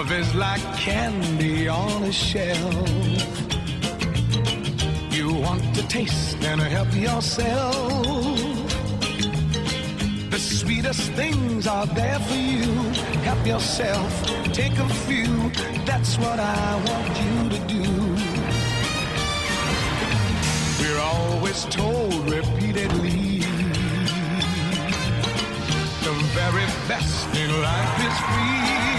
Love is like candy on a shelf. You want to taste and help yourself. The sweetest things are there for you. Help yourself, take a few. That's what I want you to do. We're always told repeatedly, the very best in life is free.